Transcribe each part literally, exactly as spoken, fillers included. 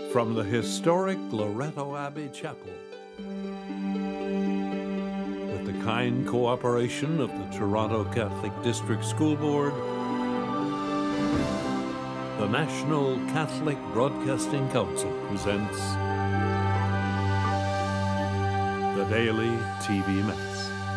From the historic Loretto Abbey Chapel, with the kind cooperation of the Toronto Catholic District School Board, the National Catholic Broadcasting Council presents the Daily T V Mass.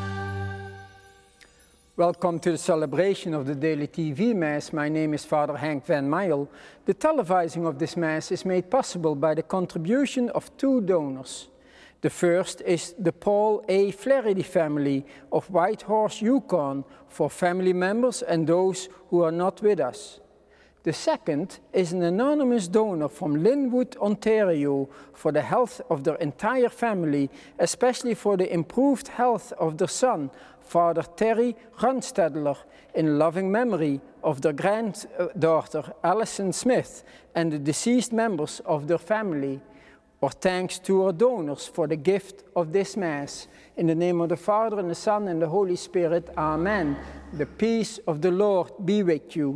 Welcome to the celebration of the Daily T V Mass. My name is Father Henk van Meyl. The televising of this Mass is made possible by the contribution of two donors. The first is the Paul A. Flaherty family of Whitehorse, Yukon, for family members and those who are not with us. The second is an anonymous donor from Linwood, Ontario, for the health of their entire family, especially for the improved health of their son, Father Terry Runstedler, in loving memory of their granddaughter, Alison Smith, and the deceased members of their family. Our thanks to our donors for the gift of this Mass. In the name of the Father, and the Son, and the Holy Spirit, Amen. The peace of the Lord be with you.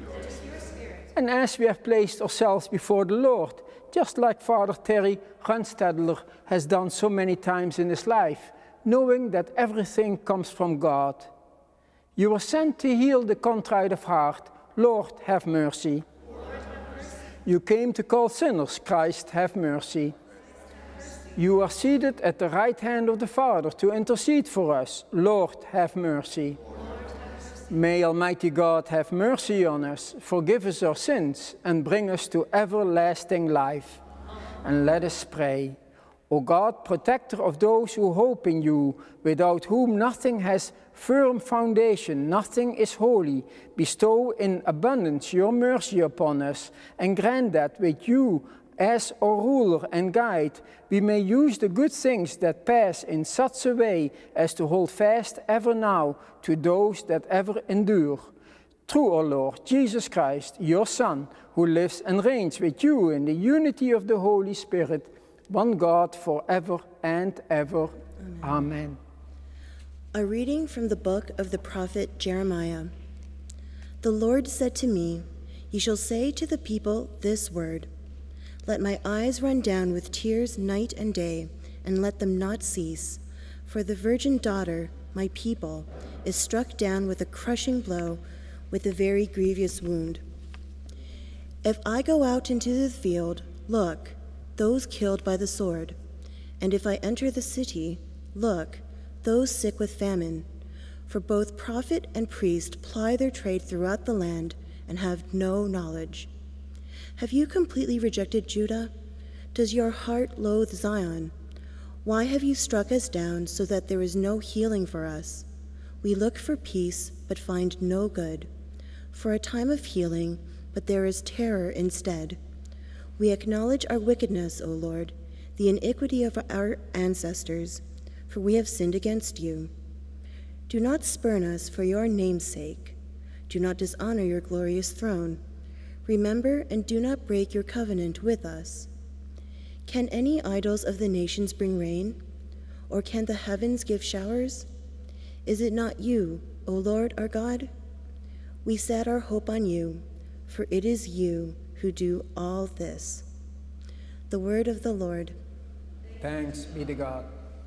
And as we have placed ourselves before the Lord, just like Father Terry Runstedler has done so many times in his life, knowing that everything comes from God. You were sent to heal the contrite of heart. Lord, have mercy. Lord, have mercy. You came to call sinners. Christ, have mercy. You are seated at the right hand of the Father to intercede for us. Lord, have mercy. May Almighty God have mercy on us, forgive us our sins, and bring us to everlasting life. And let us pray. O God, protector of those who hope in you, without whom nothing has firm foundation, nothing is holy, bestow in abundance your mercy upon us, and grant that with you as our ruler and guide, we may use the good things that pass in such a way as to hold fast ever now to those that ever endure. Through our Lord Jesus Christ, your Son, who lives and reigns with you in the unity of the Holy Spirit, one God forever and ever. Amen. Amen. A reading from the book of the prophet Jeremiah. The Lord said to me, "You shall say to the people this word, let my eyes run down with tears night and day, and let them not cease. For the virgin daughter, my people, is struck down with a crushing blow, with a very grievous wound. If I go out into the field, look, those killed by the sword. And if I enter the city, look, those sick with famine. For both prophet and priest ply their trade throughout the land and have no knowledge. Have you completely rejected Judah? Does your heart loathe Zion? Why have you struck us down so that there is no healing for us? We look for peace, but find no good, for a time of healing, but there is terror instead. We acknowledge our wickedness, O Lord, the iniquity of our ancestors, for we have sinned against you. Do not spurn us for your name's sake. Do not dishonor your glorious throne. Remember and do not break your covenant with us. Can any idols of the nations bring rain? Or can the heavens give showers? Is it not you, O Lord our God? We set our hope on you, for it is you who do all this." The word of the Lord. Thanks be to God.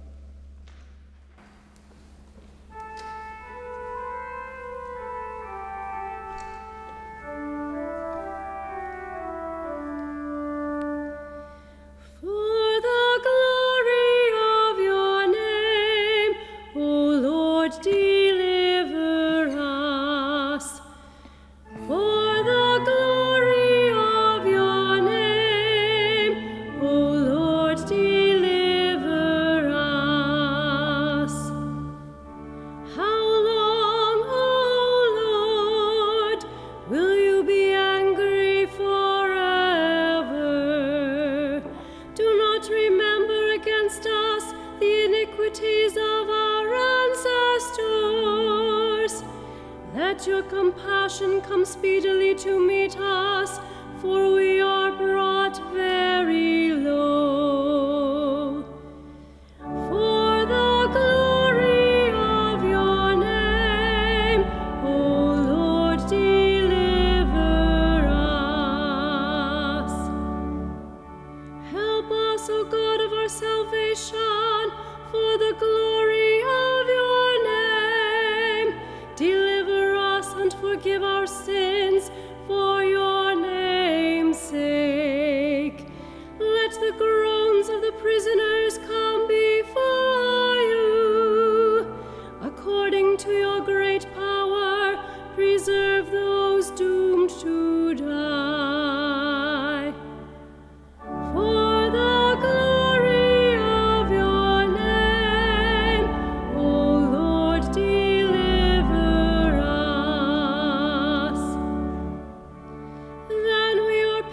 Let your compassion come speedily to meet us, for we are brought very low. For the glory of your name, O Lord, deliver us.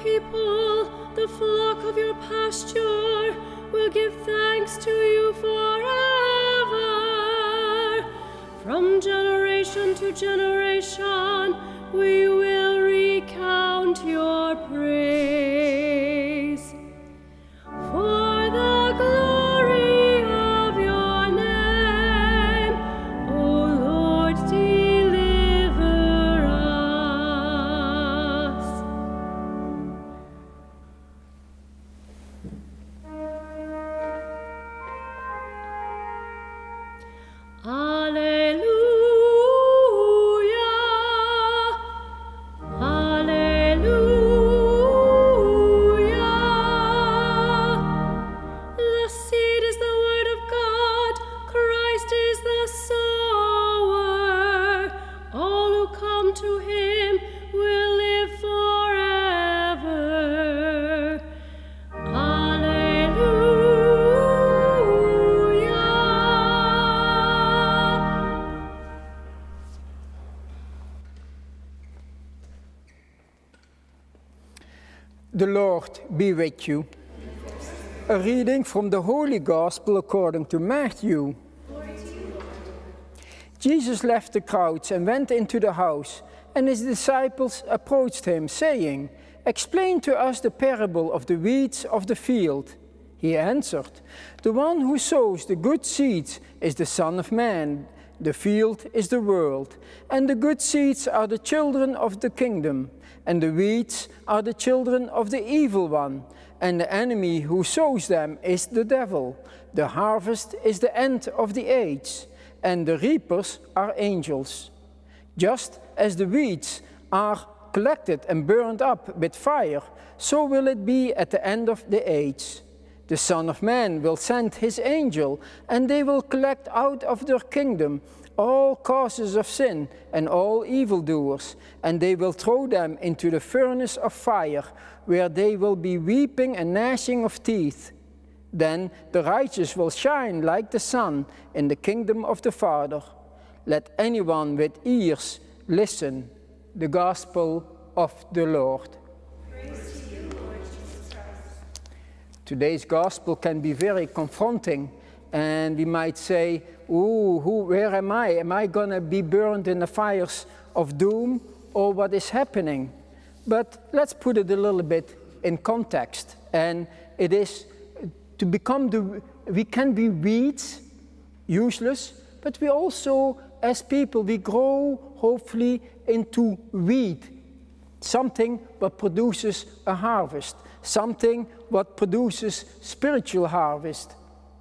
people, the flock of your pasture, will give thanks to you forever. From generation to generation, we will recount your praise. For the glory of your name, O Lord, deliver us. Alleluia. To him will live forever. Alleluia. The Lord be with you. A reading from the Holy Gospel according to Matthew. Jesus left the crowds and went into the house, and his disciples approached him, saying, "Explain to us the parable of the weeds of the field." He answered, "The one who sows the good seeds is the Son of Man. The field is the world, and the good seeds are the children of the kingdom, and the weeds are the children of the evil one, and the enemy who sows them is the devil. The harvest is the end of the age, and the reapers are angels. Just as the weeds are collected and burned up with fire, so will it be at the end of the age. The Son of Man will send his angel, and they will collect out of their kingdom all causes of sin and all evildoers, and they will throw them into the furnace of fire, where they will be weeping and gnashing of teeth. Then the righteous will shine like the sun in the kingdom of the Father. Let anyone with ears listen." The Gospel of the Lord. Praise to you, Lord Jesus Christ. Today's Gospel can be very confronting, and we might say, ooh, who, where am I? Am I going to be burned in the fires of doom, or what is happening? But let's put it a little bit in context, and it is to become the, we can be weeds, useless, but we also, as people, we grow, hopefully, into wheat, something what produces a harvest, something what produces spiritual harvest.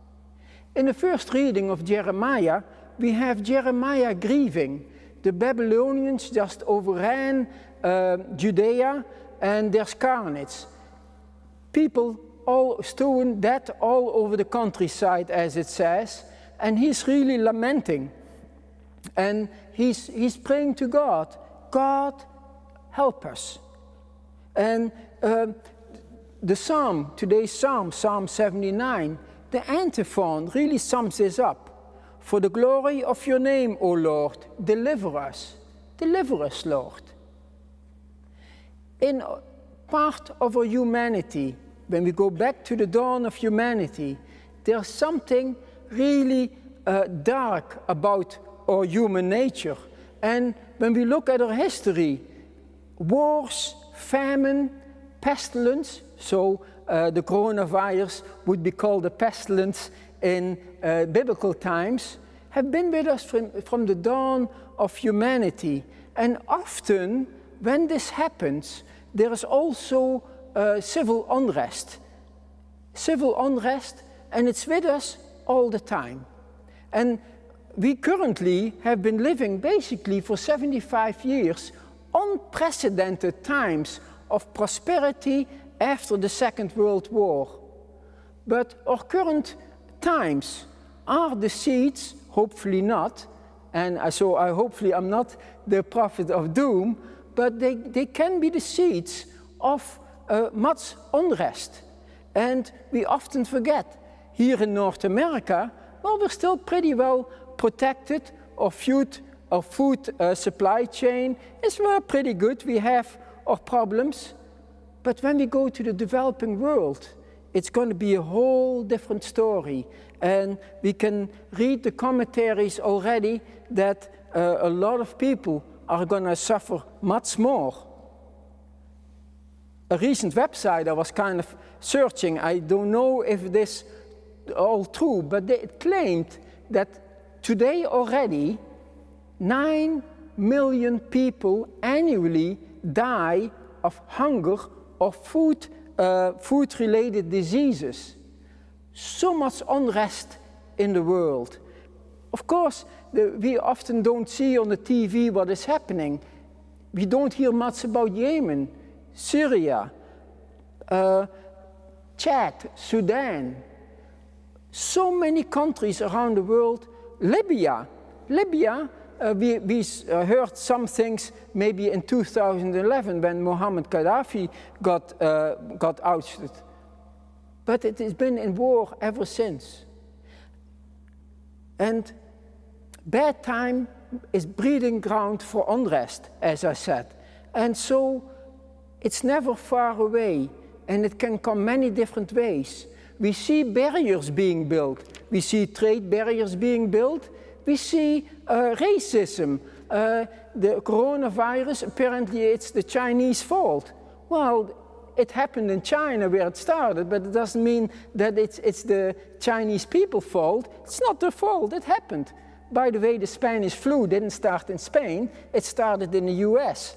In the first reading of Jeremiah, we have Jeremiah grieving. The Babylonians just overran uh, Judea, and there's carnage. People all stone dead all over the countryside, as it says, and he's really lamenting. And he's, he's praying to God, God, help us. And uh, the psalm, today's psalm, Psalm seventy-nine, the antiphon really sums this up. For the glory of your name, O Lord, deliver us. Deliver us, Lord. In part of our humanity, when we go back to the dawn of humanity, there's something really uh, dark about our human nature. And when we look at our history, wars, famine, pestilence, so uh, the coronavirus would be called a pestilence in uh, biblical times, have been with us from, from the dawn of humanity. And often, when this happens, there is also uh, civil unrest. Civil unrest, and it's with us all the time. And we currently have been living basically for seventy-five years unprecedented times of prosperity after the Second World War. But our current times are the seeds, hopefully not, and so I hopefully I'm not the prophet of doom, but they, they can be the seeds of uh, much unrest. And we often forget, here in North America, well, we're still pretty well protected. Our food, our food uh, supply chain is well, pretty good. We have our problems. But when we go to the developing world, it's going to be a whole different story. And we can read the commentaries already that uh, a lot of people are going to suffer much more. A recent website I was kind of searching, I don't know if this is all true, but they claimed that today already nine million people annually die of hunger or food, uh, food-related diseases. So much unrest in the world. Of course, the, we often don't see on the T V what is happening. We don't hear much about Yemen, Syria, uh, Chad, Sudan. So many countries around the world. Libya. Libya, uh, we, we uh, heard some things maybe in two thousand eleven when Muammar Gaddafi got, uh, got ousted. But it has been in war ever since. And bad time is breeding ground for unrest, as I said. And so it's never far away, and it can come many different ways. We see barriers being built. We see trade barriers being built. We see uh, racism. Uh, the coronavirus, apparently it's the Chinese fault. Well, it happened in China where it started, but it doesn't mean that it's, it's the Chinese people's fault. It's not their fault, it happened. By the way, the Spanish flu didn't start in Spain, it started in the U S.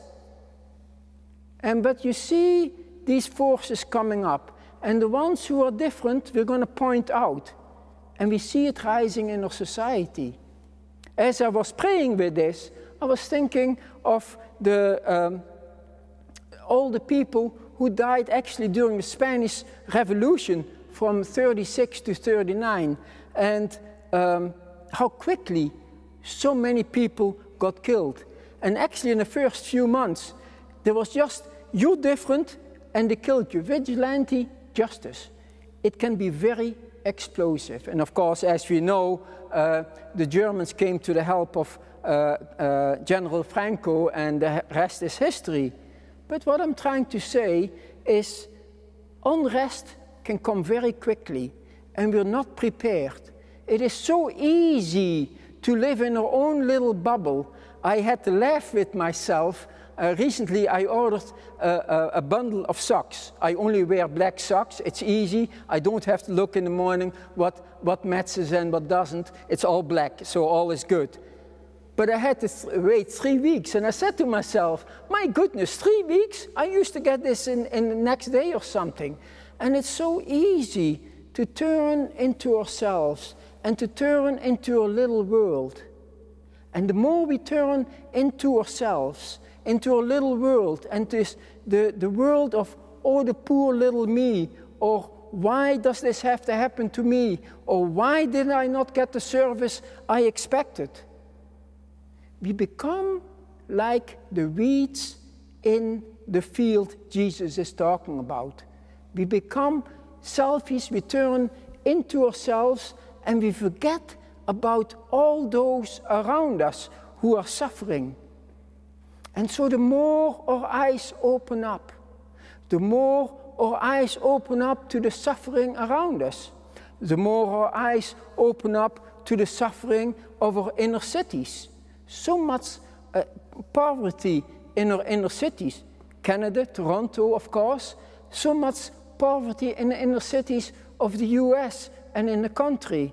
And but you see these forces coming up, and the ones who are different, we're going to point out. And we see it rising in our society. As I was praying with this, I was thinking of the, um, all the people who died actually during the Spanish Revolution from thirty-six to thirty-nine, and um, how quickly so many people got killed. And actually in the first few months, there was just, you're different, and they killed you. Vigilante justice. It can be very explosive. And of course, as we know, uh, the Germans came to the help of uh, uh, General Franco, and the rest is history. But what I'm trying to say is unrest can come very quickly, and we're not prepared. It is so easy to live in our own little bubble. I had to laugh with myself. Uh, recently, I ordered a, a, a bundle of socks. I only wear black socks. It's easy. I don't have to look in the morning what, what matches and what doesn't. It's all black, so all is good. But I had to th wait three weeks, and I said to myself, my goodness, three weeks? I used to get this in, in the next day or something. And it's so easy to turn into ourselves and to turn into a little world. And the more we turn into ourselves, into a little world, and this, the, the world of, oh, the poor little me, or why does this have to happen to me, or why did I not get the service I expected? We become like the weeds in the field Jesus is talking about. We become selfish, we turn into ourselves, and we forget about all those around us who are suffering. And so the more our eyes open up, the more our eyes open up to the suffering around us, the more our eyes open up to the suffering of our inner cities. So much uh, poverty in our inner cities. Canada, Toronto, of course. So much poverty in the inner cities of the U S and in the country.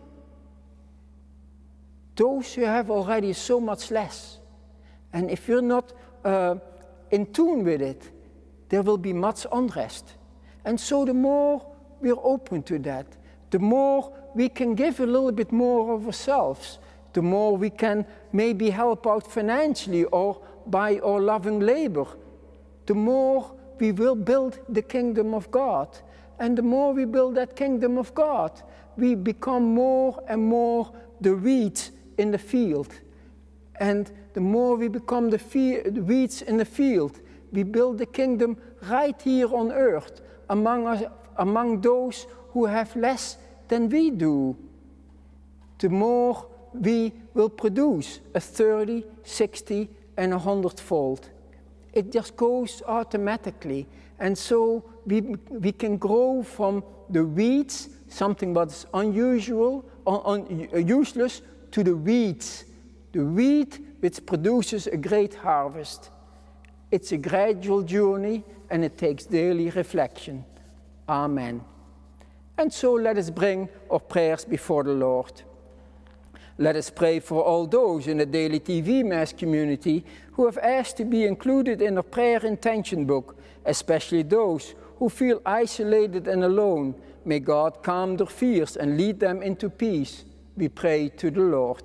Those who have already so much less. And if you're not uh, in tune with it, there will be much unrest. And so the more we're open to that, the more we can give a little bit more of ourselves, the more we can maybe help out financially or by our loving labor, the more we will build the kingdom of God. And the more we build that kingdom of God, we become more and more the weeds in the field. And the more we become the, the weeds in the field, we build the kingdom right here on earth, among, us, among those who have less than we do. The more we will produce a thirty, sixty, and a hundred fold. It just goes automatically. And so we, we can grow from the weeds, something that's unusual, un, un, useless, to the weeds. The wheat which produces a great harvest. It's a gradual journey and it takes daily reflection. Amen. And so let us bring our prayers before the Lord. Let us pray for all those in the Daily T V Mass community who have asked to be included in our prayer intention book, especially those who feel isolated and alone. May God calm their fears and lead them into peace. We pray to the Lord.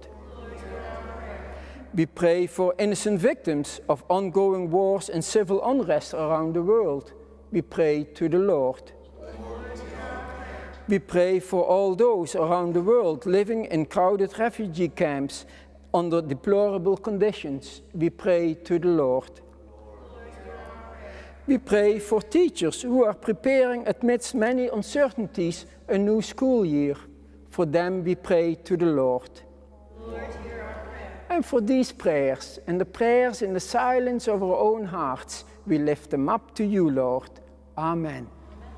We pray for innocent victims of ongoing wars and civil unrest around the world. We pray to the Lord. We pray for all those around the world living in crowded refugee camps under deplorable conditions. We pray to the Lord. We pray for teachers who are preparing amidst many uncertainties a new school year. For them we pray to the Lord. Lord, hear our prayer. And for these prayers and the prayers in the silence of our own hearts, we lift them up to you, Lord. Amen.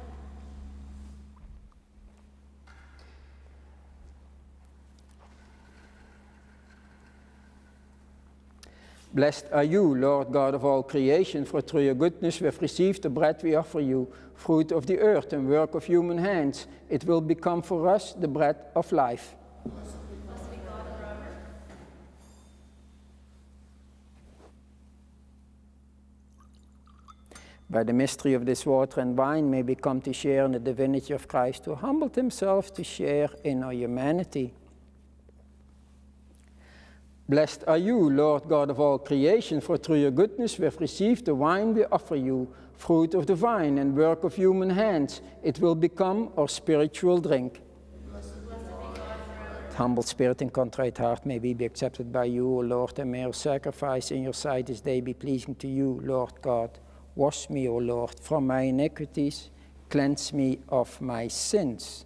Blessed are you, Lord God of all creation, for through your goodness we have received the bread we offer you, fruit of the earth and work of human hands. It will become for us the bread of life. Blessed be God forever. By the mystery of this water and wine may we come to share in the divinity of Christ, who humbled himself to share in our humanity. Blessed are you, Lord God of all creation, for through your goodness we have received the wine we offer you, fruit of the vine and work of human hands. It will become our spiritual drink. Blessed be God forever. Humble spirit and contrite heart, may we be accepted by you, O Lord, and may our sacrifice in your sight this day be pleasing to you, Lord God. Wash me, O Lord, from my iniquities, cleanse me of my sins.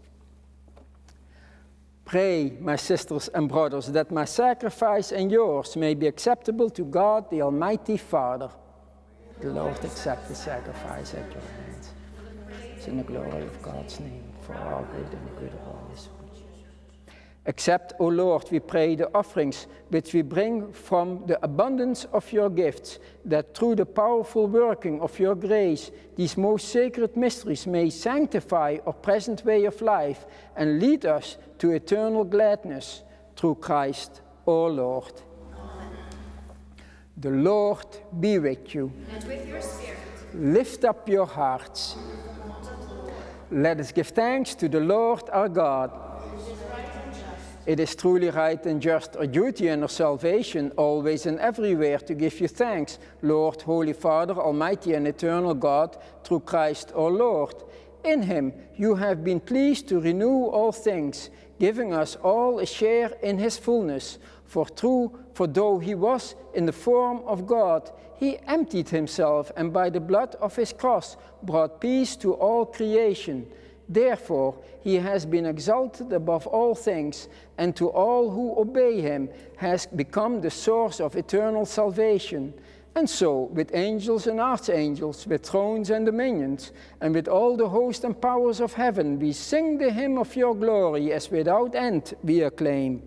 Pray, my sisters and brothers, that my sacrifice and yours may be acceptable to God, the Almighty Father. The Lord accept the sacrifice at your hands. It's in the glory of God's name, for our good and the good of all His people. Accept, O Lord, we pray, the offerings which we bring from the abundance of your gifts, that through the powerful working of your grace, these most sacred mysteries may sanctify our present way of life and lead us to eternal gladness through Christ our Lord. Amen. The Lord be with you. And with your spirit. Lift up your hearts. Let us give thanks to the Lord our God. It is truly right and just, our duty and our salvation, always and everywhere, to give you thanks, Lord, Holy Father, Almighty and eternal God, through Christ our Lord. In him you have been pleased to renew all things, giving us all a share in his fullness. For true, for though he was in the form of God, he emptied himself, and by the blood of his cross brought peace to all creation. Therefore, he has been exalted above all things, and to all who obey him has become the source of eternal salvation. And so, with angels and archangels, with thrones and dominions, and with all the hosts and powers of heaven, we sing the hymn of your glory, as without end we acclaim.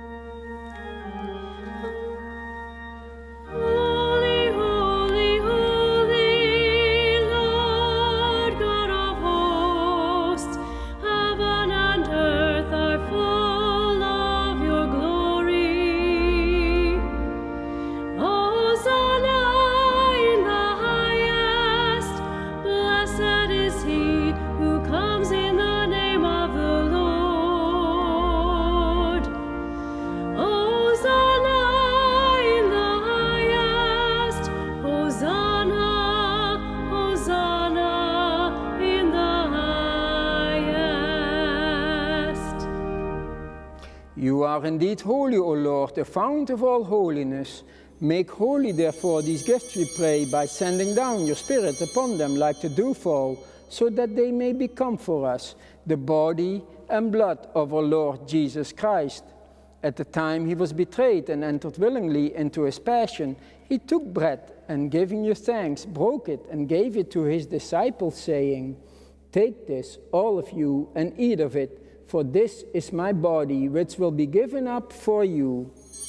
You are indeed holy, O Lord, the fount of all holiness. Make holy, therefore, these gifts, we pray, by sending down your Spirit upon them like the dewfall, so that they may become for us the body and blood of our Lord Jesus Christ. At the time he was betrayed and entered willingly into his passion, he took bread and giving you thanks, broke it and gave it to his disciples, saying, "Take this, all of you, and eat of it, for this is my body, which will be given up for you."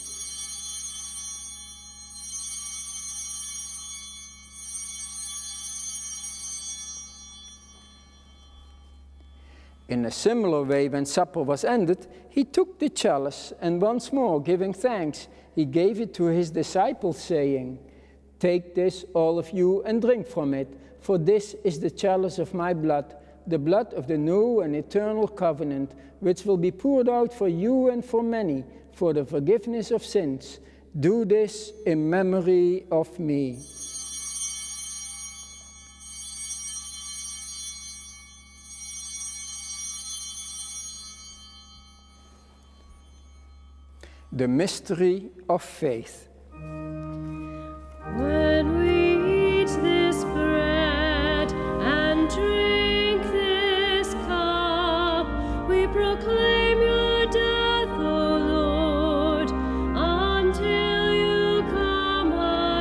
In a similar way, when supper was ended, he took the chalice, and once more giving thanks, he gave it to his disciples, saying, "Take this, all of you, and drink from it, for this is the chalice of my blood, the blood of the new and eternal covenant, which will be poured out for you and for many, for the forgiveness of sins. Do this in memory of me." The mystery of faith. When we eat this bread and drink this cup, we proclaim your death, O Lord, until you come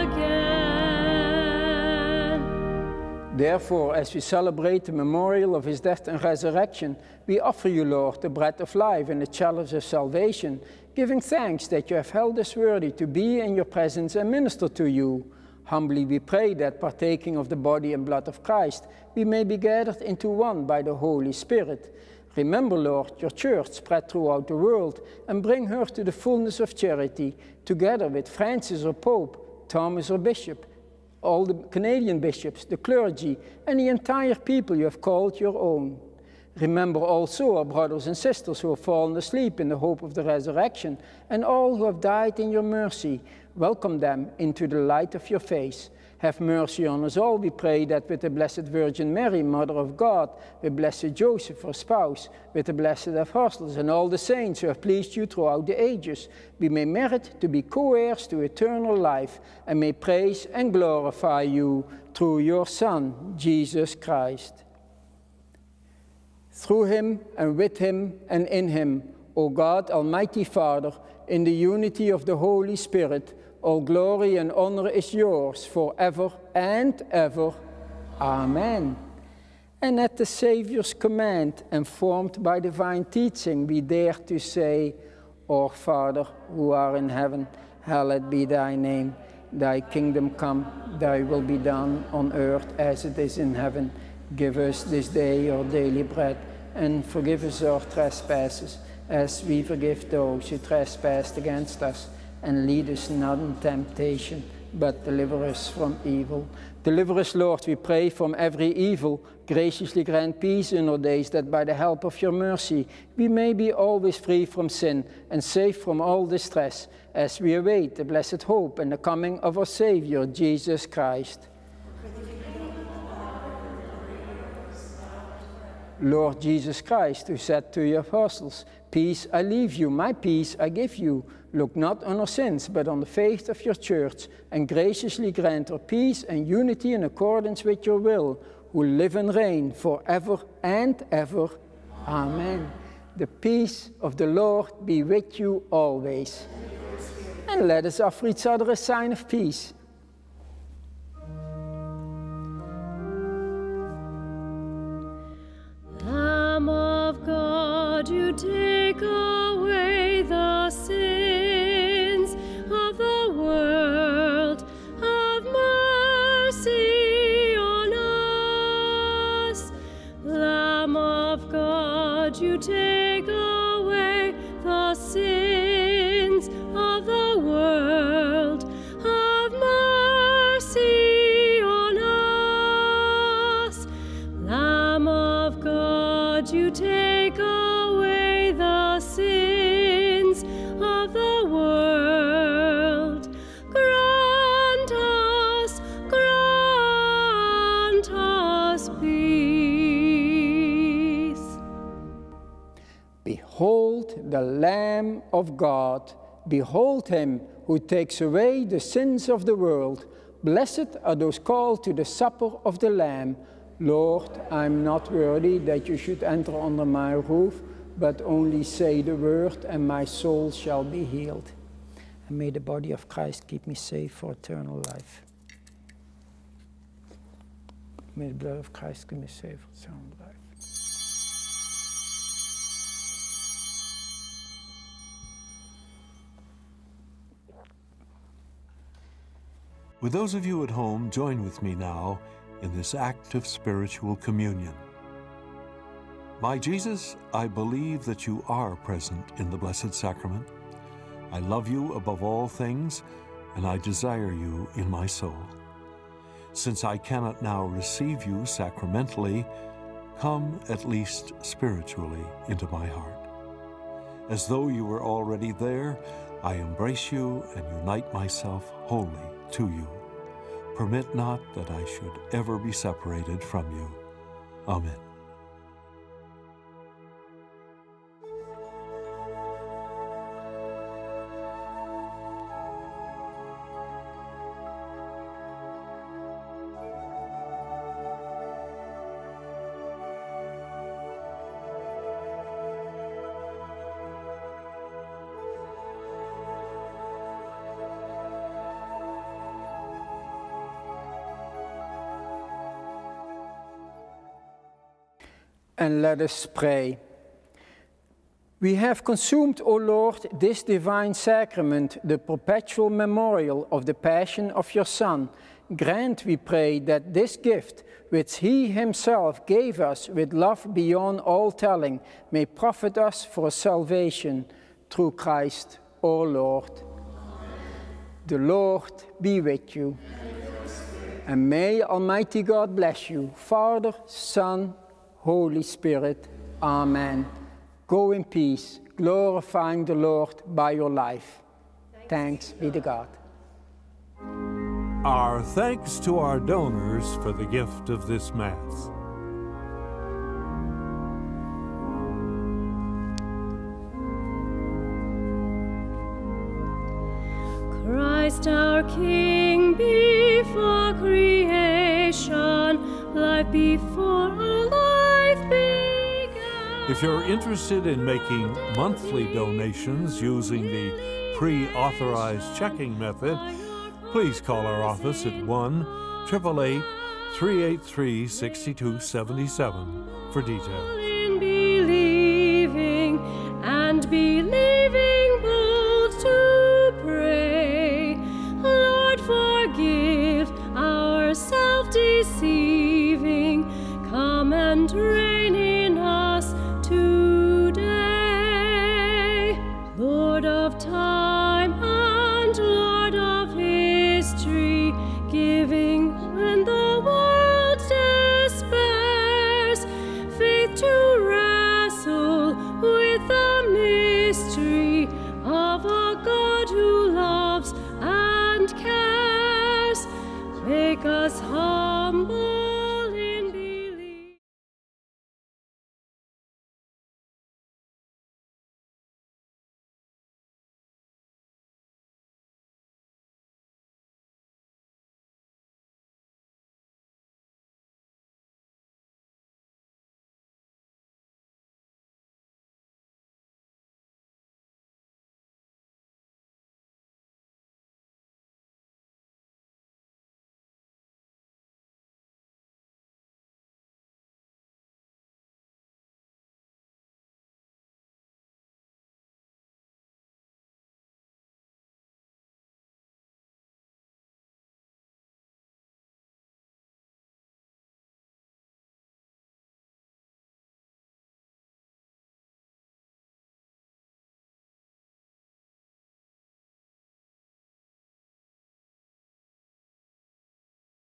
again. Therefore, as we celebrate the memorial of his death and resurrection, we offer you, Lord, the bread of life and the chalice of salvation, giving thanks that you have held us worthy to be in your presence and minister to you. Humbly we pray that, partaking of the body and blood of Christ, we may be gathered into one by the Holy Spirit. Remember, Lord, your church spread throughout the world, and bring her to the fullness of charity, together with Francis our Pope, Thomas our Bishop, all the Canadian bishops, the clergy, and the entire people you have called your own. Remember also our brothers and sisters who have fallen asleep in the hope of the resurrection, and all who have died in your mercy. Welcome them into the light of your face. Have mercy on us all, we pray, that with the Blessed Virgin Mary, Mother of God, with Blessed Joseph, her spouse, with the blessed apostles and all the saints who have pleased you throughout the ages, we may merit to be co-heirs to eternal life, and may praise and glorify you through your Son, Jesus Christ. Through him, and with him, and in him, O God, Almighty Father, in the unity of the Holy Spirit, all glory and honor is yours forever and ever. Amen. And at the Saviour's command, and formed by divine teaching, we dare to say, Our Father, who art in heaven, hallowed be thy name. Thy kingdom come, thy will be done on earth as it is in heaven. Give us this day our daily bread, and forgive us our trespasses, as we forgive those who trespass against us. And lead us not in temptation, but deliver us from evil. Deliver us, Lord, we pray, from every evil. Graciously grant peace in our days, that by the help of your mercy we may be always free from sin and safe from all distress, as we await the blessed hope and the coming of our Savior, Jesus Christ. Lord Jesus Christ, who said to your apostles, "Peace I leave you, my peace I give you. Look not on our sins, but on the faith of your church, and graciously grant her peace and unity in accordance with your will, who live and reign forever and ever. Amen. The peace of the Lord be with you always. And let us offer each other a sign of peace. Lamb of God, you take away the sins of the world. Have mercy on us. Lamb of God, you take away the sins of the world. Have mercy on us. Lamb of God, you take away the sins of the world. Grant us, grant us peace. Behold the Lamb of God. Behold him who takes away the sins of the world. Blessed are those called to the supper of the Lamb. Lord, I am not worthy that you should enter under my roof, but only say the word, and my soul shall be healed. And may the body of Christ keep me safe for eternal life. May the blood of Christ keep me safe for eternal life. With those of you at home, join with me now in this act of spiritual communion. My Jesus, I believe that you are present in the Blessed Sacrament. I love you above all things, and I desire you in my soul. Since I cannot now receive you sacramentally, come at least spiritually into my heart. As though you were already there, I embrace you and unite myself wholly to you. Permit not that I should ever be separated from you. Amen. And let us pray. We have consumed, O Lord, this divine sacrament, the perpetual memorial of the passion of your Son. Grant, we pray, that this gift, which he himself gave us with love beyond all telling, may profit us for salvation through Christ, our Lord. Amen. The Lord be with you. And may Almighty God bless you, Father, Son, Holy Spirit. Amen. Go in peace, glorifying the Lord by your life. Thanks, Thanks be to God. Our thanks to our donors for the gift of this Mass. Christ our King, before creation, life before our life began. If you're interested in making monthly donations using the pre-authorized checking method, please call our office at one eight eight eight, three eight three, six two seven seven for details.